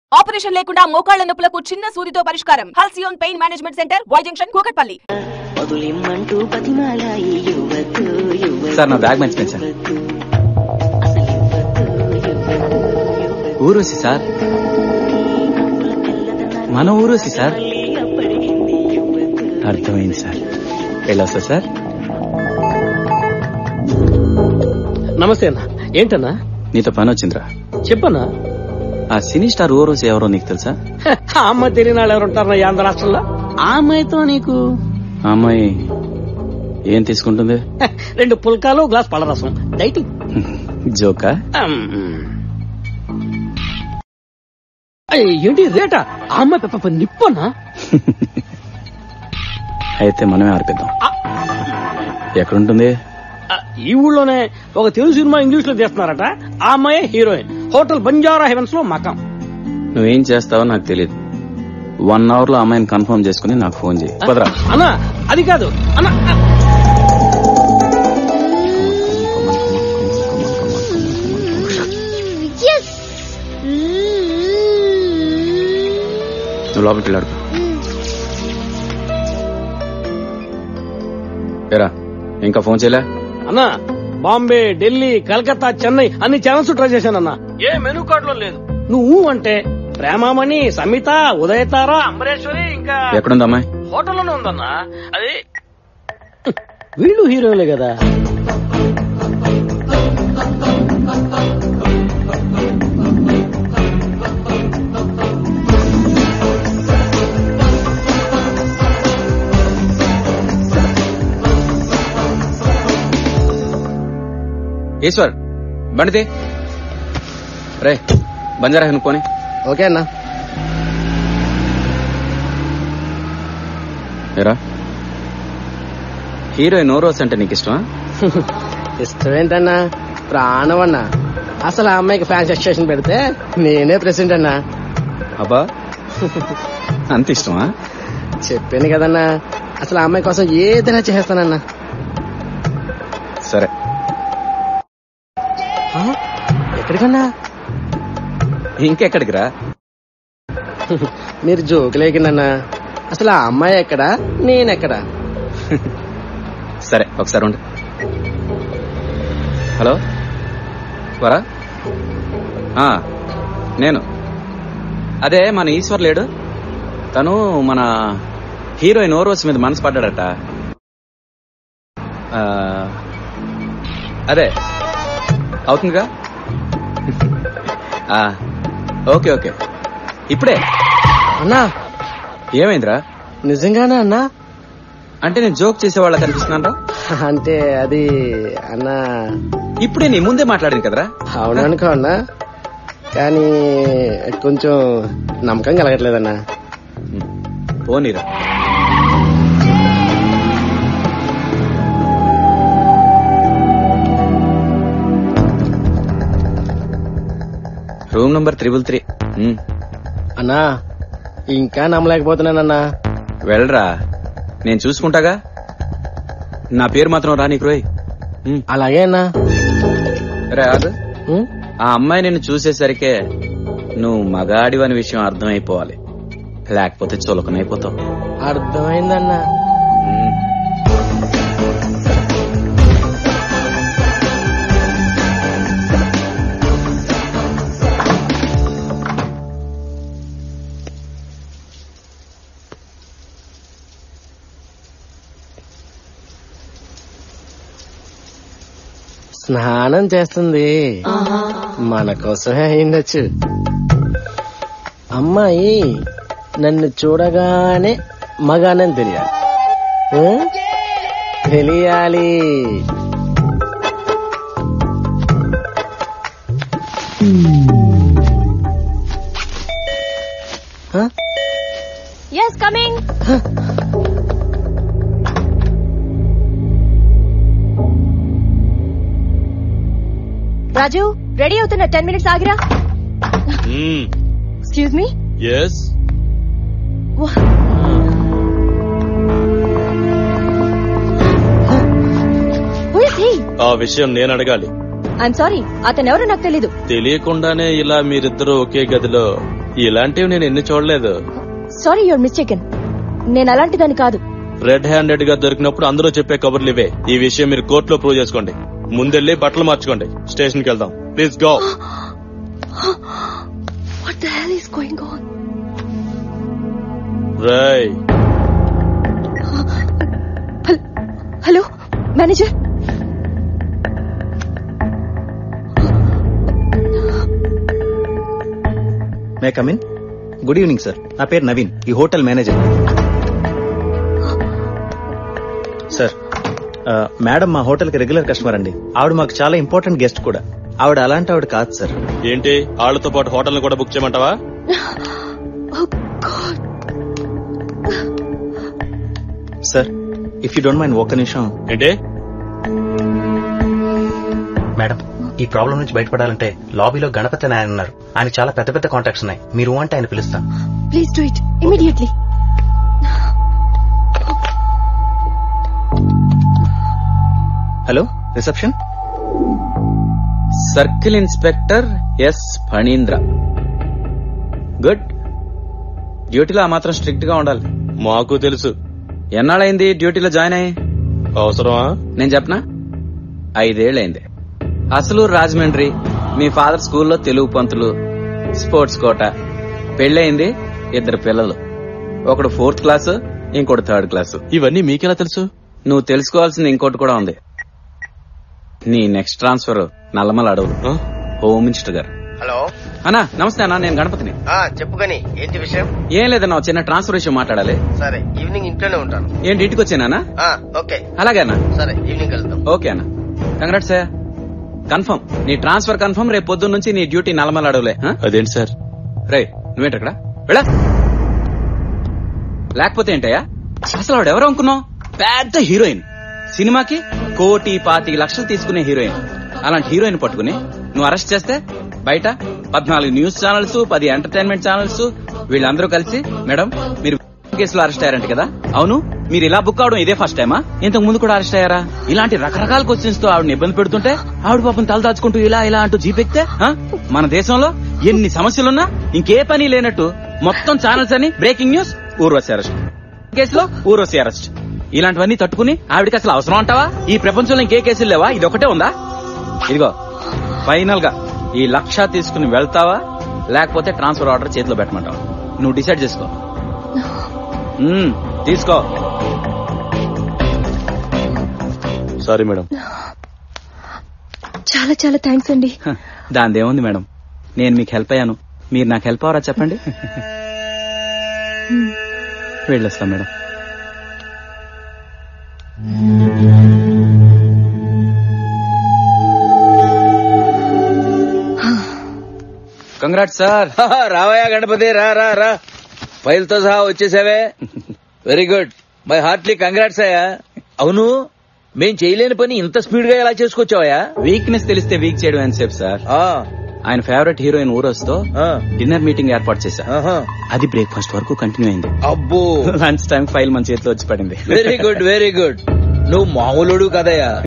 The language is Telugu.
ఆపరేషన్ లేకుండా మోకాళ్ల నొప్పులకు చిన్న సూదితో పరిష్కారం. Halcyon pain management centre, Y junction, Kukatpally. Sir నా బ్యాగ్ మంచిది సార్. ఊరూసి సార్, మన ఊరూసి సార్. అర్థమైంది సార్. వెళ్ళొస్తా సార్. నమస్తే అన్న. ఏంటన్నా? నీతో పని వచ్చిందిరా. చెప్పన్నా. ఆ సినీ స్టార్ ఊరోజు ఎవరో నీకు తెలుసా? ఆ అమ్మాయి తెలియని వాళ్ళు ఎవరు ఉంటారన్నా ఈ ఆంధ్ర రాష్ట్రంలో? ఆ అమ్మాయితో నీకు? ఆ అమ్మాయి ఏం తీసుకుంటుంది? 2 పుల్కాలు, గ్లాస్ పళ్ళరసం. డైటింగ్. జోకా? ఏంటి రేటా? ఆ అమ్మాయి నిప్పన్నా? అయితే మనమే ఆర్పిద్దాం. ఎక్కడుంటుంది? ఈ ఊళ్ళోనే ఒక తెలుగు సినిమా ఇంగ్లీష్ లో తీస్తున్నారట. ఆ అమ్మాయి హీరోయిన్. హోటల్ బంజారా హెవెన్స్ లో మకాం. నువ్వేం చేస్తావో నాకు తెలియదు. 1 hour లో అమ్మాయిని కన్ఫర్మ్ చేసుకుని నాకు ఫోన్ చేయి. అన్నా అది కాదు అన్నా. నువ్వు లోపలికి వెళ్ళాడు. ఏరా ఇంకా ఫోన్ చేయలే? అన్నా బాంబే, ఢిల్లీ, కలకత్తా, చెన్నై అన్ని ఛానల్స్ ట్రై చేశానన్నా. ఏ మెనూ కార్డ్ లో లేదు. నువ్వు అంటే ప్రేమామణి, సమిత, ఉదయతార, అంబరేశ్వరి, ఇంకా ఎక్కడుంది అమ్మాయి? హోటల్లోనే ఉందన్నా. అది వీళ్ళు హీరోలే కదా. ఈశ్వర్ బండితే రే బంజారా హెన్ పోనీ. ఓకే అన్నా. ఏరా హీరోయిన్ ఓరోస్ అంటే నీకు ఇష్టమా? ఇష్టమేంటన్నా, ప్రాణం అన్నా. అసలు ఆ అమ్మాయికి ఫ్యాన్స్ ఎక్స్టేషన్ పెడితే నేనే ప్రెసిడెంట్ అన్నా. అబ్బా అంత ఇష్టమా? చెప్పాను కదన్నా, అసలు ఆ అమ్మాయి కోసం ఏదైనా చేస్తానన్నా. సరే ఎక్కడికన్నా? ఇంకెక్కడికి రా. మీరు జోకులేకిందన్నా. అసలు ఆ అమ్మాయి ఎక్కడా, నేనెక్కడా? సరే ఒకసారి ఉండు. హలో వరా? నేను అదే మన ఈశ్వర్ లేడు. తను మన హీరోయిన్ ఓరోస్ మీద మనసు పడ్డాడట. అదే అవుతుందిగా. ఓకే ఓకే ఇప్పుడే. అన్నా ఏమైందిరా? నిజంగానా అన్నా? అంటే నేను జోక్ చేసేవాళ్ళ కనిపిస్తున్నాను. అంటే అది అన్నా ఇప్పుడే నీ ముందే మాట్లాడింది కదరా. అవుననుకో అన్నా, కానీ కొంచెం నమ్మకం కలగట్లేదన్నా. పోనీరా. Room number 333. అన్నా ఇంకా నమ్మలేకపోతున్నానన్నా. వెళ్ళరా, నేను చూసుకుంటాగా. నా పేరు మాత్రం రా నీకు రోయ్. అలాగే అన్నా. రే ఆగు. ఆ అమ్మాయి నిన్ను చూసేసరికే నువ్వు మగాడివని విషయం అర్థమైపోవాలి, లేకపోతే చులకనైపోతావు. అర్థమైందన్నా. స్నానం చేస్తుంది, మన కోసమే అయిండొచ్చు. అమ్మాయి నన్ను చూడగానే మగానని తెలియాలి. తెలియాలి. Yes, coming. రాజు రెడీ అవుతున్నా. 10 minutes ఆగిరా. Excuse me. yes Who is he? ఆ విషయం నేను అడగాలి. ఐఎమ్ సారీ, అతను ఎవరో నాకు తెలీదు. తెలియకుండానే ఇలా మీరిద్దరూ ఒకే గదిలో ఇలాంటివి నేను ఎన్ని చూడలేదు. Sorry, your mistaken. నేను అలాంటిదాన్ని కాదు. రెడ్ హ్యాండెడ్ గా దొరికినప్పుడు అందరూ చెప్పే కబుర్లు ఇవే. ఈ విషయం మీరు కోర్టులో ప్రూవ్ చేసుకోండి. ముందెళ్ళి బట్టలు మార్చుకోండి. స్టేషన్ కి వెళ్దాం. Please go. What the hell is going on? రై hello manager. May come in? Good evening sir, నా పేరు నవీన్, ఈ హోటల్ మేనేజర్. సార్, మేడం మా హోటల్ కి రెగ్యులర్ కస్టమర్ అండి. ఆవిడ మాకు చాలా ఇంపార్టెంట్ గెస్ట్ కూడా. ఆవిడ అలాంటి ఆవిడ కాదు సార్. ఏంటి, వాళ్ళతో పాటు హోటల్ ని కూడా బుక్ చేయమంటావా? Sir, if you don't mind ఒక్క నిమిషం. ఏంటి? మేడం, ఈ ప్రాబ్లం నుంచి బయటపడాలంటే లాబీలో గణపతి అని ఆయన ఉన్నారు. ఆయన చాలా పెద్ద పెద్ద కాంటాక్ట్స్ ఉన్నాయి. మీరు అంటే ఆయన పిలుస్తాను. Please do it immediately. Hello, reception. Circle inspector S Phanindra. Good. డ్యూటీలో ఆ మాత్రం స్ట్రిక్ట్ గా ఉండాలి. మాకు తెలుసు. ఎన్నాళ్ళైంది డ్యూటీలో జాయిన్ అయ్యి? అవసరమా? నేను చెప్పనా, 5 ఏళ్లైంది. అసలు రాజమండ్రి, మీ ఫాదర్ స్కూల్లో తెలుగు పంతులు, స్పోర్ట్స్ కోట, పెళ్ళయింది, 2 పిల్లలు. ఒకడు 4th క్లాసు, ఇంకోటి 3rd క్లాసు. ఇవన్నీ మీకెలా తెలుసు? నువ్వు తెలుసుకోవాల్సింది ఇంకోటి కూడా ఉంది. నీ నెక్స్ట్ ట్రాన్స్ఫర్ నల్లమల అడవులు. హోమ్ మినిస్టర్ గారు. హలో అన్నా, నమస్తే అన్నా, నేను గణపతిని. చెప్పు కానీ ఏంటి విషయం? ఏం లేదన్నా, చిన్న ట్రాన్స్ఫర్ విషయం మాట్లాడాలి. సరే, ఈవినింగ్ ఇంట్లోనే ఉంటాను. ఏంటి, ఇంటికి వచ్చానా? ఓకే. అలాగే అన్నా. సరే, ఈవినింగ్ వెళ్తాం. ఓకే అన్న, కంగ్రాట్స్. కన్ఫర్మ్, నీ ట్రాన్స్ఫర్ కన్ఫర్మ్. రేపు పొద్దున్న నుంచి నీ డ్యూటీ నల్లమల అడవులే. అదేంటి సార్? రే, నువ్వేంటక్కడ వెళ్ళా? లేకపోతే ఏంటయ్యా, అసలు ఆవిడ ఎవరు అనుకున్నావు? పెద్ద హీరోయిన్, సినిమాకి 1,25,00,000 తీసుకునే హీరోయిన్. అలాంటి హీరోయిన్ పట్టుకుని నువ్వు అరెస్ట్ చేస్తే బయట 14 న్యూస్ ఛానల్స్, 10 ఎంటర్టైన్మెంట్ ఛానల్స్ వీళ్ళందరూ కలిసి, మేడం మీరు కేసులో అరెస్ట్ అయ్యారంట కదా? అవును, మీరు ఇలా బుక్ అవడం ఇదే ఫస్ట్ టైమా? ఇంతకు ముందు కూడా అరెస్ట్ అయ్యారా? ఇలాంటి రకరకాల క్వశ్చన్స్ తో ఆవిడని ఇబ్బంది పెడుతుంటే ఆవిడ పాపం తలదాచుకుంటూ ఇలా ఇలా అంటూ జీపెక్తే, మన దేశంలో ఎన్ని సమస్యలున్నా ఇంకే పని లేనట్టు మొత్తం ఛానల్స్ అని బ్రేకింగ్ న్యూస్, ఊర్వశి అరెస్ట్, కేసులో ఊర్వశి అరెస్ట్, ఇలాంటివన్నీ తట్టుకుని ఆవిడకి అసలు అవసరం అంటావా? ఈ ప్రపంచంలో ఇంకే కేసులు లేవా? ఇది ఒకటే ఉందా? ఇదిగో ఫైనల్ గా ఈ 1,00,000 తీసుకుని వెళ్తావా, లేకపోతే ట్రాన్స్ఫర్ ఆర్డర్ చేతిలో పెట్టమంటావా? నువ్వు డిసైడ్ చేసుకో. తీసుకో. Sorry madam. చాలా చాలా థ్యాంక్స్ అండి. దానిదేముంది మేడం, నేను మీకు హెల్ప్ అయ్యాను, మీరు నాకు హెల్ప్ అవరా చెప్పండి. వెళ్ళొస్తాం మేడం. Congrats sir. రావయ్యా గణపతి, రా రా రా, ఫైల్ తో సహా వచ్చేసావే. Very good, my heartly congrats అయ్యా. అవును, మేం చేయలేని పని ఇంత స్పీడ్ గా ఎలా చేసుకొచ్చావయ్యా? వీక్నెస్ తెలిస్తే వీక్ చేయడం అని సేపు సార్. ఆయన ఫేవరెట్ హీరోయిన్ ఊరొస్తో డిన్నర్ మీటింగ్ ఏర్పాటు చేశా. అది బ్రేక్ఫాస్ట్ వరకు కంటిన్యూ అయింది. అబ్బో, లంచ్ టైం ఫైల్ మన చేతిలో వచ్చి పడింది. Very good very good. నువ్వు మామూలుడు కదయ్యా.